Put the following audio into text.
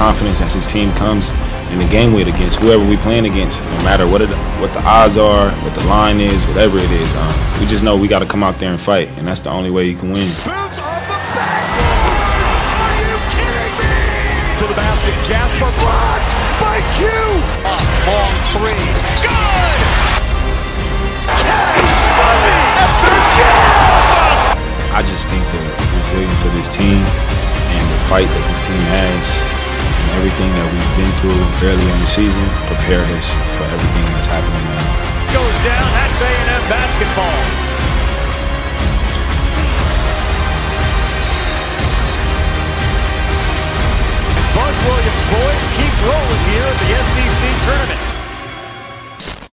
confidence as his team comes in the game with against whoever we playing against, no matter what the odds are, what the line is, whatever it is. We just know we got to come out there and fight, and that's the only way you can win. Bounce off the backboard! Are you kidding me? To the basket, Jasper blocked by Q. Long three, good. Cash money after jam. I just think the resilience of this team and the fight that this team has and everything that we've been through early in the season prepared us for everything that's happening now. Goes down, that's A&M basketball. Buzz Williams boys keep rolling here at the SEC tournament.